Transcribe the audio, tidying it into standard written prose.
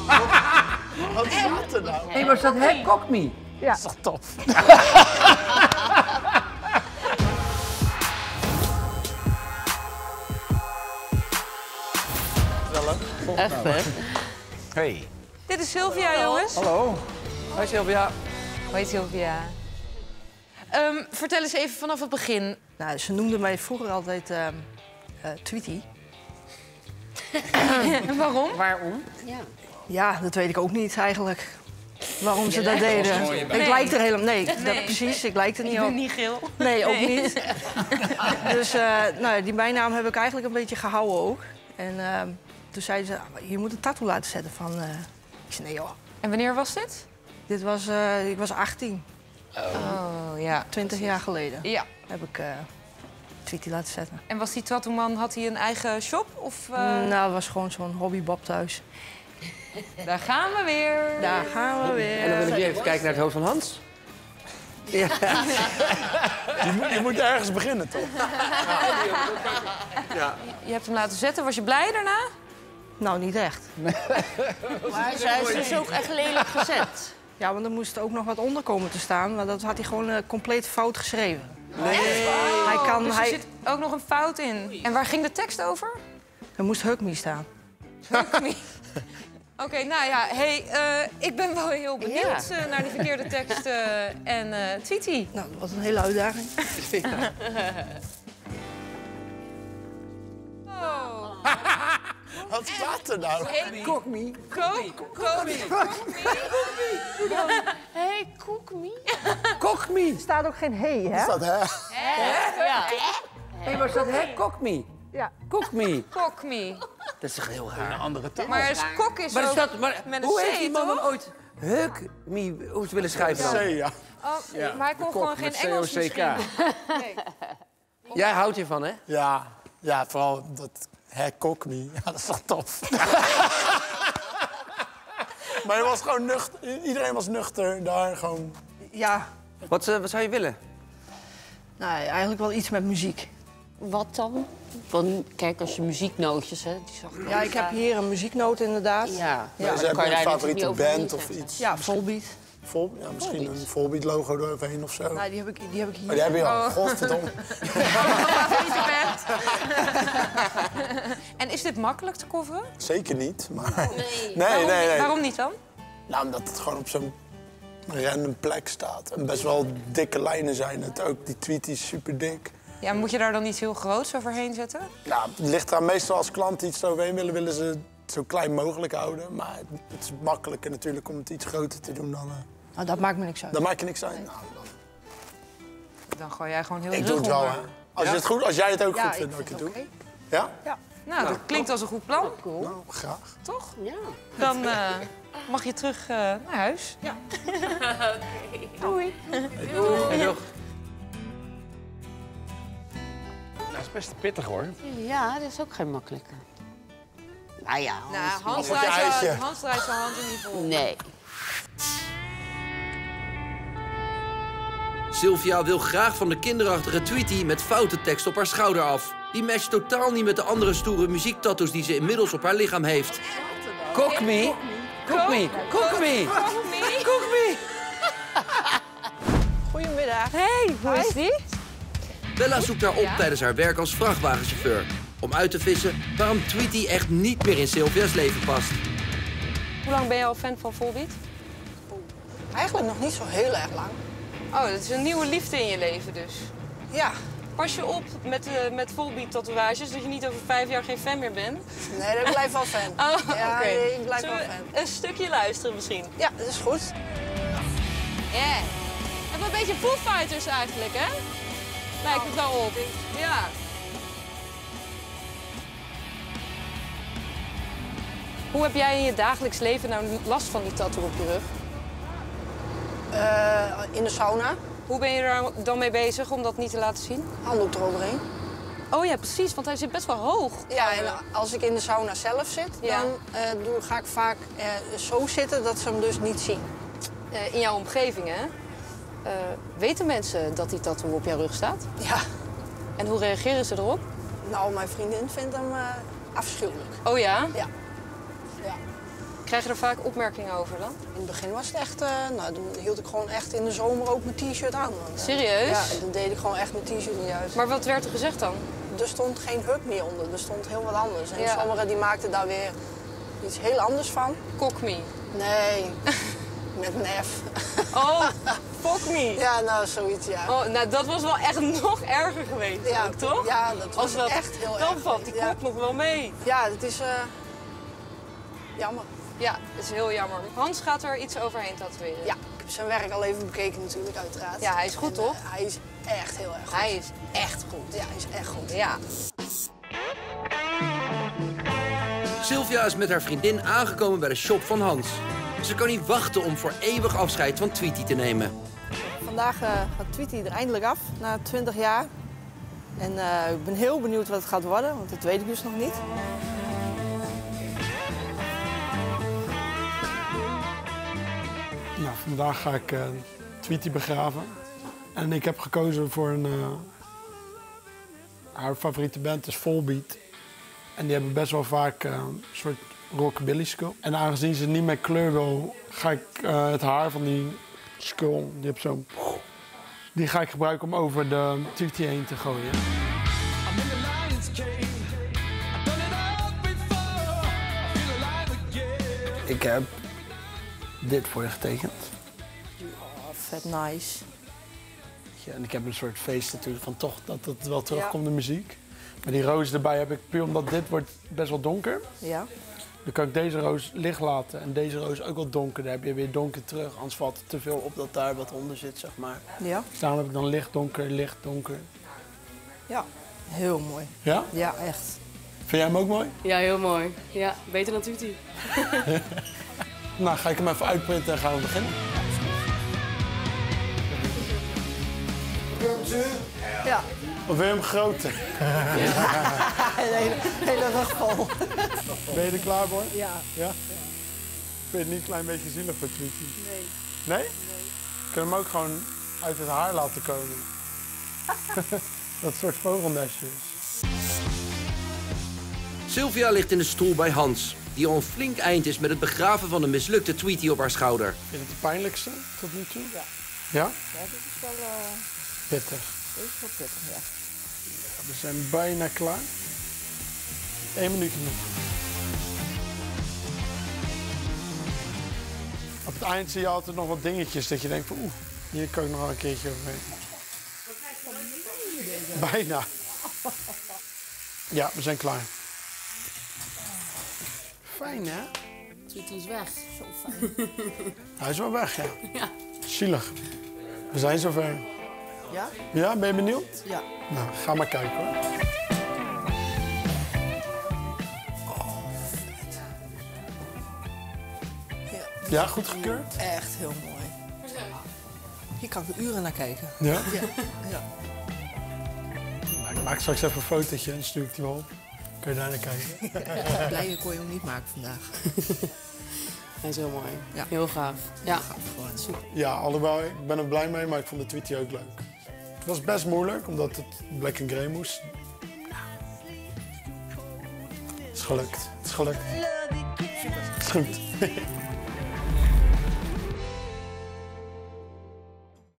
Wat staat er nou? Hé, maar staat Hey Cock Me? Ja. Dat is toch tof? Echt, hè? Hey. Dit is Sylvia, jongens. Hallo. Hoi Sylvia. Hoi Sylvia. Vertel eens even vanaf het begin. Nou, ze noemden mij vroeger altijd Tweety. Waarom? Waarom? Ja. Ja, dat weet ik ook niet eigenlijk. Waarom ze dat deden. Ik lijk er helemaal... Nee, precies. Ik lijk er niet Ik op. ben niet geel. Nee, ook niet. Dus nou, die bijnaam heb ik eigenlijk een beetje gehouden ook. En toen zeiden ze, je moet een tattoo laten zetten van... Ik zei, nee joh. En wanneer was dit? Dit was, ik was 18, Oh, ja. 20 jaar geleden. Ja. Heb ik Tweety laten zetten. En was die tattooman, had hij een eigen shop? Of, Nou, het was gewoon zo'n hobbybob thuis. Daar gaan we weer. Daar gaan we weer. En dan wil ik even kijken naar het hoofd van Hans. Ja. Je moet ergens beginnen, toch? Je hebt hem laten zetten. Was je blij daarna? Nou, niet echt. Maar zij is dus ook echt lelijk gezet. Ja, want er moest ook nog wat onder komen te staan. Maar dat had hij gewoon compleet fout geschreven. Nee. Hij kan... Dus er zit ook nog een fout in. En waar ging de tekst over? Er moest Hug Me staan. Oké, nou ja, hey, ik ben wel heel benieuwd naar die verkeerde teksten en Tweety. Nou, dat was een hele uitdaging. Oh. Wat staat er nou? Cock Me. Hey, cook me. Cock Me. Er staat ook geen hey, hè? Staat, hè? Ja. Hé, maar staat Hey Cock Me? Ja. Cock Me. Cock me. Dat is toch heel raar. Andere taal. Maar kok is Maar, ook maar met een hoe C, heeft die man toch? dan ooit Hug Me willen schrijven dan? C, ja. Oh, maar hij kon gewoon geen Engels misschien. Jij houdt hiervan, hè? Ja, vooral dat Cock Me. Ja, dat is toch tof? Maar je was gewoon nuchter. Iedereen was nuchter daar gewoon. Ja, Wat zou je willen? nou, eigenlijk wel iets met muziek. Wat dan? Want kijk, als je muzieknootjes, hè, die zag ik. Ja, ik heb hier een muzieknoot inderdaad. Ja, Dus dan heb kan je je een daar favoriete natuurlijk niet band of overheen iets? Ja, Volbeat. Ja, misschien een Volbeat logo eroverheen of zo. Nou, die heb ik hier. Maar die heb je al. Godverdomme. En is dit makkelijk te coveren? Zeker niet, maar... Nee. Nee. Waarom niet dan? Nou, omdat het gewoon op zo'n random plek staat. En best wel dikke lijnen zijn het ook. Die tweet is super dik. Ja, moet je daar dan iets heel groots overheen zetten? Nou, het ligt eraan. Meestal als klanten iets overheen willen ze het zo klein mogelijk houden. Maar het is makkelijker natuurlijk om het iets groter te doen dan... Nou, dat maakt me niks uit. Dan maak je niks uit. Nou, Dan gooi jij gewoon heel ik rug doe het wel, onder. hè. Als jij het ook Ja, goed ik vindt dat ik vind het het doe. oké. Ja? Nou, dat klinkt als een goed plan. Nou, graag. Toch? Ja. Dan mag je terug naar huis. Ja. Doei. Hey, doeg. Dat is best pittig, hoor. Ja, dat is ook geen makkelijke. Nou ja, Nou, Hans Wat voor ijsje? draait zijn hand in die vol. nee. Sylvia wil graag van de kinderachtige Tweety met foute tekst op haar schouder af. Die matcht totaal niet met de andere stoere muziektattoos die ze inmiddels op haar lichaam heeft. Cock Me. Cock Me. Cock Me. Cock Me. Goedemiddag. Hey, hoe is die? Bella zoekt haar op tijdens haar werk als vrachtwagenchauffeur. Om uit te vissen waarom Tweety echt niet meer in Sylvia's leven past. Hoe lang ben je al fan van Volbeat? Eigenlijk nog niet zo heel erg lang. Oh, dat is een nieuwe liefde in je leven dus. Ja. Pas je op met Volbeat tatoeages, dat je niet over 5 jaar geen fan meer bent. Nee, ik blijf wel fan. Oh, Ja, oké. nee, ik blijf Zullen wel we fan. een stukje luisteren misschien? Ja, dat is goed. Ja. En wel een beetje Foo Fighters eigenlijk, hè? Lijkt het wel op. Ja. Hoe heb jij in je dagelijks leven nou last van die tattoo op je rug? In de sauna, Hoe ben je er dan mee bezig om dat niet te laten zien? handdoek eroverheen. Oh ja, precies, want hij zit best wel hoog. Ja, en als ik in de sauna zelf zit, Ja. dan ga ik vaak zo zitten dat ze hem dus niet zien. In jouw omgeving, hè? Weten mensen dat die tattoo op jouw rug staat? Ja, En hoe reageren ze erop? nou, mijn vriendin vindt hem afschuwelijk. Oh ja? Ja. Ja. Krijg je er vaak opmerkingen over dan? In het begin was het echt, nou, dan hield ik gewoon echt in de zomer ook mijn t-shirt aan. Want, Serieus? Ja, dan deed ik gewoon echt mijn t-shirt niet uit. Maar wat werd er gezegd dan? Er stond geen huk meer onder, er stond heel wat anders. En Ja. sommigen die maakten daar weer iets heel anders van. Cock me. Nee, met een F. Oh, fuck me. Ja, nou, zoiets, ja. Oh, nou, dat was wel echt nog erger geweest, Ja, ook, toch? ja, dat was Als dat, echt heel dan erg valt die geweest, kop nog wel mee. Ja, dat is jammer. Ja, dat is heel jammer. Hans gaat er iets overheen tatoeëren. Ja, ik heb zijn werk al even bekeken natuurlijk, uiteraard. Ja, hij is goed, En, toch? Hij is echt heel erg goed. Hij is echt goed. Ja, hij is echt goed. Ja. Sylvia is met haar vriendin aangekomen bij de shop van Hans. Ze kan niet wachten om voor eeuwig afscheid van Tweety te nemen. Vandaag gaat Tweety er eindelijk af, na 20 jaar. En ik ben heel benieuwd wat het gaat worden, want dat weet ik dus nog niet. Nou, vandaag ga ik Tweety begraven. En ik heb gekozen voor haar favoriete band is Volbeat. En die hebben best wel vaak een soort rockabilly skull. En aangezien ze niet met kleur wil, ga ik het haar van die skull, die ga ik gebruiken om over de Tweety heen te gooien. Ik heb dit voor je getekend. Oh, vet nice. Ja, en ik heb een soort feest natuurlijk van toch dat het wel terugkomt, de muziek. Maar die roos erbij heb ik puur omdat dit wordt best wel donker. Ja. Dan kan ik deze roos licht laten en deze roos ook wat donker. Dan heb je weer donker terug, anders valt het te veel op dat daar wat onder zit, zeg maar. Ja. Dus daarom heb ik dan licht, donker. Ja, heel mooi. Ja? Ja, echt. Vind jij hem ook mooi? Ja, heel mooi. Ja, beter dan Tweety. Nou, ga ik hem even uitprinten en gaan we beginnen. Ja. Of wil je hem groter? Hele rug vol. Ben je er klaar voor? Ja. Ja? Vind je het niet een klein beetje zielig voor Tweety? Nee. Nee? Kun je hem ook gewoon uit het haar laten komen? Dat soort vogelnestjes. Sylvia ligt in de stoel bij Hans, die al een flink eind is met het begraven van de mislukte Tweety op haar schouder. Vind je het de pijnlijkste tot nu toe? Ja. Ja? Ja, dit is wel, Pittig. dit is wel pittig, ja. We zijn bijna klaar. 1 minuutje nog. Op het eind zie je altijd nog wat dingetjes dat je denkt van hier kan ik nog wel een keertje overheen. Bijna. Ja, we zijn klaar. Fijn, hè? Tweety is weg. Zo fijn. Hij is wel weg, ja. Ja. Zielig. We zijn zover. Ja? Ja, ben je benieuwd? Ja. Nou, ga maar kijken, hoor. Ja, goed gekeurd? Echt heel mooi. Hier kan ik er uren naar kijken. Ja? Ja. Ja. Nou, ik maak straks even een fotootje en stuur ik die wel op. Kun je daar naar kijken? Blijer kon je hem niet maken vandaag. Hij is heel mooi. Ja. Heel gaaf. Ja. Gewoon super. Ja, allebei. Ik ben er blij mee, maar ik vond de Tweety ook leuk. Het was best moeilijk, omdat het black and grey moest. Ja. Het is gelukt. Het is gelukt. Het is goed.